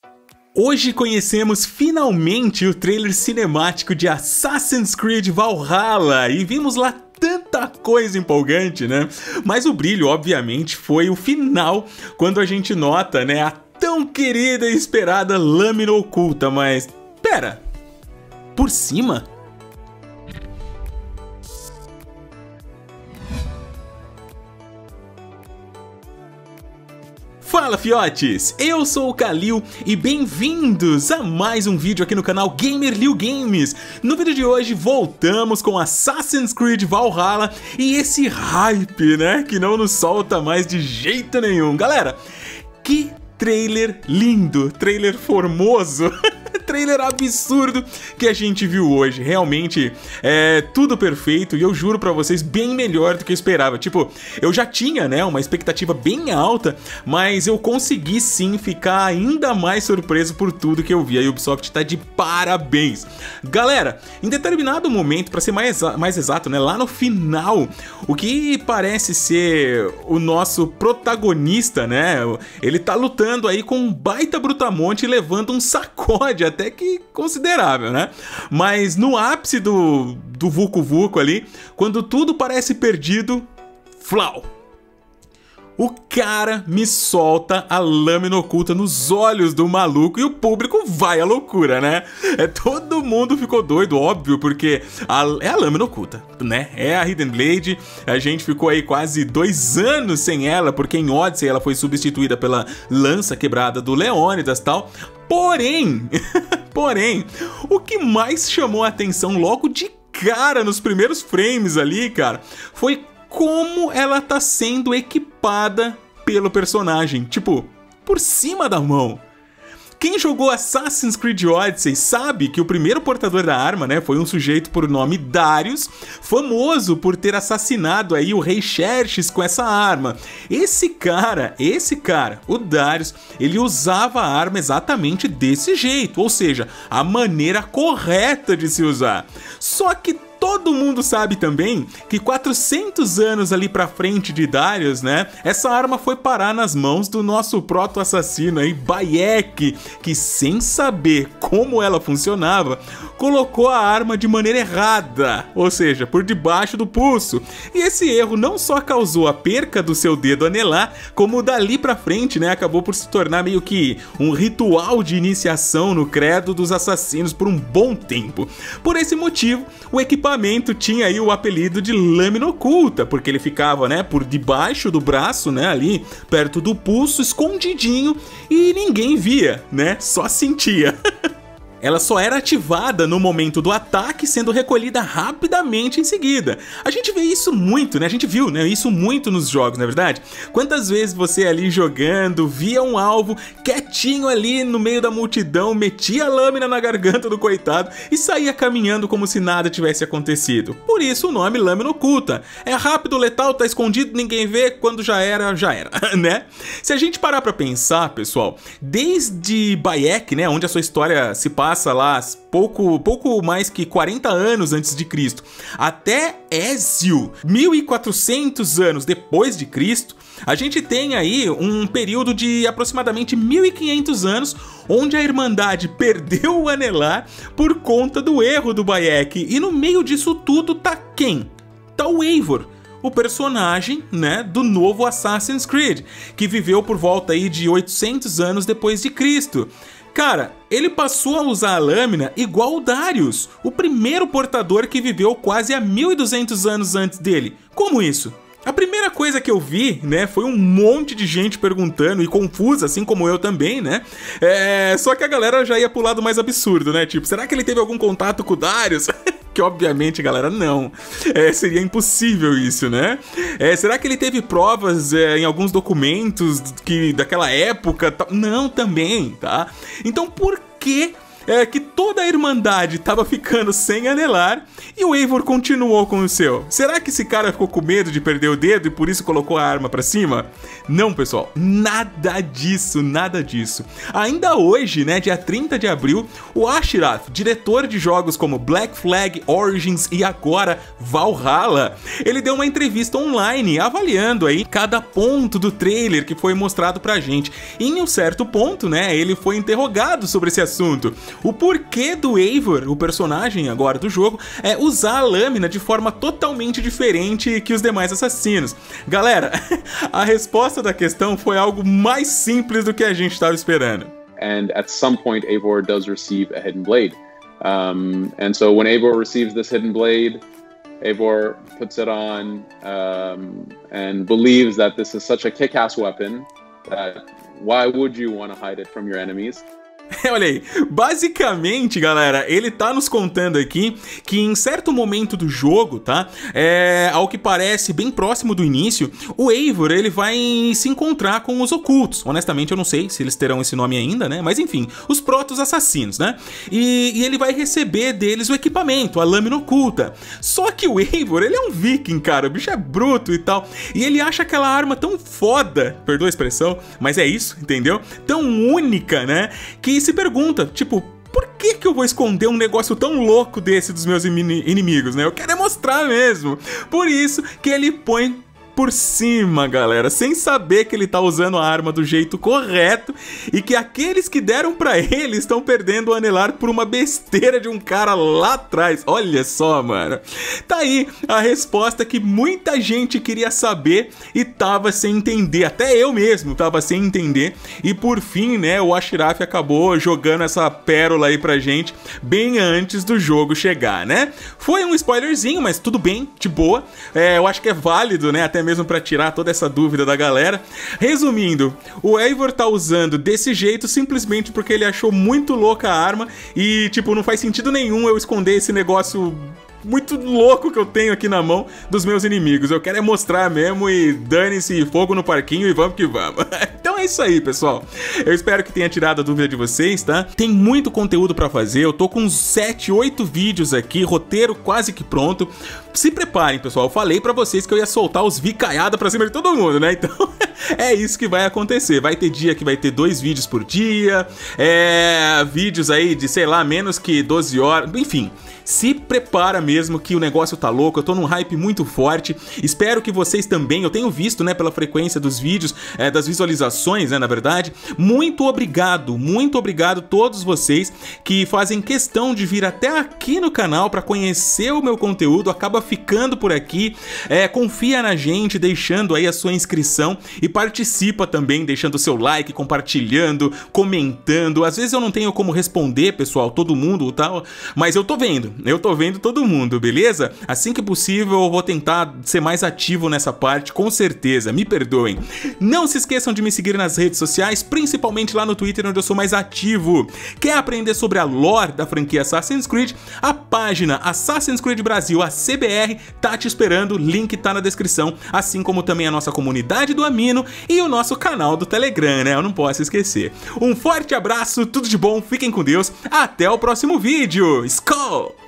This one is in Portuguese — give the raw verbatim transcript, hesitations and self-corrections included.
Hoje conhecemos finalmente o trailer cinemático de Assassin's Creed Valhalla e vimos lá tanta coisa empolgante, né? Mas o brilho, obviamente, foi o final, quando a gente nota, né, a tão querida e esperada lâmina oculta, mas pera, por cima? Fala, fiotes! Eu sou o Kalil e bem-vindos a mais um vídeo aqui no canal Gamerliu Games. No vídeo de hoje voltamos com Assassin's Creed Valhalla e esse hype, né, que não nos solta mais de jeito nenhum. Galera, que trailer lindo, trailer formoso, trailer absurdo que a gente viu hoje. Realmente é tudo perfeito e eu juro pra vocês, bem melhor do que eu esperava. Tipo, eu já tinha, né, uma expectativa bem alta, mas eu consegui sim ficar ainda mais surpreso por tudo que eu vi. A Ubisoft tá de parabéns. Galera, em determinado momento, pra ser mais, mais exato, né, lá no final, o que parece ser o nosso protagonista, né, ele tá lutando aí com um baita brutamonte e levando um sacode até que considerável, né? Mas no ápice do, do Vucu Vucu ali, quando tudo parece perdido, flau! O cara me solta a lâmina oculta nos olhos do maluco e o público vai à loucura, né? É, todo mundo ficou doido, óbvio, porque a, é a lâmina oculta, né? É a Hidden Blade, a gente ficou aí quase dois anos sem ela, porque em Odyssey ela foi substituída pela lança quebrada do Leônidas e tal. Porém, porém, o que mais chamou a atenção logo de cara nos primeiros frames ali, cara, foi como ela tá sendo equipada pelo personagem, tipo, por cima da mão. Quem jogou Assassin's Creed Odyssey sabe que o primeiro portador da arma, né, foi um sujeito por nome Darius, famoso por ter assassinado aí o rei Xerxes com essa arma. Esse cara, esse cara, o Darius, ele usava a arma exatamente desse jeito, ou seja, a maneira correta de se usar. Só que todo mundo sabe também que quatrocentos anos ali pra frente de Darius, né, essa arma foi parar nas mãos do nosso proto-assassino aí, Bayek, que sem saber como ela funcionava, colocou a arma de maneira errada, ou seja, por debaixo do pulso. E esse erro não só causou a perca do seu dedo anelar, como dali pra frente, né, acabou por se tornar meio que um ritual de iniciação no credo dos assassinos por um bom tempo. Por esse motivo, o equipamento tinha aí o apelido de lâmina oculta, porque ele ficava, né, por debaixo do braço, né, ali perto do pulso, escondidinho, e ninguém via, né, só sentia. Ela só era ativada no momento do ataque, sendo recolhida rapidamente em seguida. A gente vê isso muito, né? A gente viu, né, isso muito nos jogos, não é verdade? Quantas vezes você ali jogando, via um alvo quietinho ali no meio da multidão, metia a lâmina na garganta do coitado e saía caminhando como se nada tivesse acontecido. Por isso o nome lâmina oculta. É rápido, letal, tá escondido, ninguém vê, quando já era, já era, né? Se a gente parar pra pensar, pessoal, desde Bayek, né, onde a sua história se passa passa lá pouco, pouco mais que quarenta anos antes de Cristo, até Ezio, mil e quatrocentos anos depois de Cristo, a gente tem aí um período de aproximadamente mil e quinhentos anos, onde a Irmandade perdeu o anelar por conta do erro do Bayek, e no meio disso tudo tá quem? Tá o Eivor, o personagem, né, do novo Assassin's Creed, que viveu por volta aí de oitocentos anos depois de Cristo. Cara, ele passou a usar a lâmina igual o Darius, o primeiro portador que viveu quase há mil e duzentos anos antes dele. Como isso? A primeira coisa que eu vi, né, foi um monte de gente perguntando e confusa, assim como eu também, né? É... Só que a galera já ia pro lado mais absurdo, né? Tipo, será que ele teve algum contato com o Darius? Que obviamente, galera, não. É, seria impossível isso, né? É, será que ele teve provas é, em alguns documentos que daquela época? Não, também, tá? Então por que é que toda a Irmandade tava ficando sem anelar e o Eivor continuou com o seu. Será que esse cara ficou com medo de perder o dedo e por isso colocou a arma pra cima? Não, pessoal, nada disso, nada disso. Ainda hoje, né, dia trinta de abril, o Ashraf, diretor de jogos como Black Flag, Origins e agora Valhalla, ele deu uma entrevista online avaliando aí cada ponto do trailer que foi mostrado pra gente. E em um certo ponto, né, ele foi interrogado sobre esse assunto. O porquê do Eivor, o personagem agora do jogo, é usar a lâmina de forma totalmente diferente que os demais assassinos. Galera, a resposta da questão foi algo mais simples do que a gente estava esperando. And at some point, Eivor does receive a hidden blade. Um, and so when Eivor receives this hidden blade, Eivor puts it on um, and believes that this is such a kick-ass weapon that why would you want to hide it from your enemies? Olha aí, basicamente, galera, ele tá nos contando aqui que em certo momento do jogo, tá, é, ao que parece bem próximo do início, o Eivor, ele vai se encontrar com os ocultos. Honestamente, eu não sei se eles terão esse nome ainda, né, mas enfim, os protos assassinos, né, e, e ele vai receber deles o equipamento, a lâmina oculta. Só que o Eivor, ele é um viking, cara, o bicho é bruto e tal, e ele acha aquela arma tão foda, perdoa a expressão, mas é isso, entendeu? Tão única, né, que e se pergunta, tipo, por que que eu vou esconder um negócio tão louco desse dos meus inimigos, né? Eu quero é mostrar mesmo. Por isso que ele põe por cima, galera, sem saber que ele tá usando a arma do jeito correto e que aqueles que deram pra ele estão perdendo o anelar por uma besteira de um cara lá atrás. Olha só, mano. Tá aí a resposta que muita gente queria saber e tava sem entender. Até eu mesmo tava sem entender. E por fim, né, o Ashraf acabou jogando essa pérola aí pra gente bem antes do jogo chegar, né? Foi um spoilerzinho, mas tudo bem, de boa. É, eu acho que é válido, né, até mesmo pra tirar toda essa dúvida da galera. Resumindo, o Eivor tá usando desse jeito simplesmente porque ele achou muito louca a arma e, tipo, não faz sentido nenhum eu esconder esse negócio muito louco que eu tenho aqui na mão dos meus inimigos. Eu quero é mostrar mesmo e dane-se, fogo no parquinho e vamos que vamos. Então é isso aí, pessoal. Eu espero que tenha tirado a dúvida de vocês, tá? Tem muito conteúdo pra fazer. Eu tô com uns sete, oito vídeos aqui, roteiro quase que pronto. Se preparem, pessoal. Eu falei pra vocês que eu ia soltar os vicaiada pra cima de todo mundo, né? Então é isso que vai acontecer. Vai ter dia que vai ter dois vídeos por dia, é... vídeos aí de, sei lá, menos que doze horas, enfim. Se prepara mesmo que o negócio tá louco, eu tô num hype muito forte, espero que vocês também, eu tenho visto, né, pela frequência dos vídeos, é, das visualizações, né, na verdade. Muito obrigado, muito obrigado a todos vocês que fazem questão de vir até aqui no canal pra conhecer o meu conteúdo, acaba ficando por aqui, é, confia na gente, deixando aí a sua inscrição e participa também, deixando o seu like, compartilhando, comentando. Às vezes eu não tenho como responder, pessoal, todo mundo, tá? Mas eu tô vendo. Eu tô vendo todo mundo, beleza? Assim que possível eu vou tentar ser mais ativo nessa parte, com certeza, me perdoem. Não se esqueçam de me seguir nas redes sociais, principalmente lá no Twitter, onde eu sou mais ativo. Quer aprender sobre a lore da franquia Assassin's Creed? A página Assassin's Creed Brasil, a C B R, tá te esperando, link tá na descrição, assim como também a nossa comunidade do Amino e o nosso canal do Telegram, né? Eu não posso esquecer. Um forte abraço, tudo de bom, fiquem com Deus, até o próximo vídeo. Skol!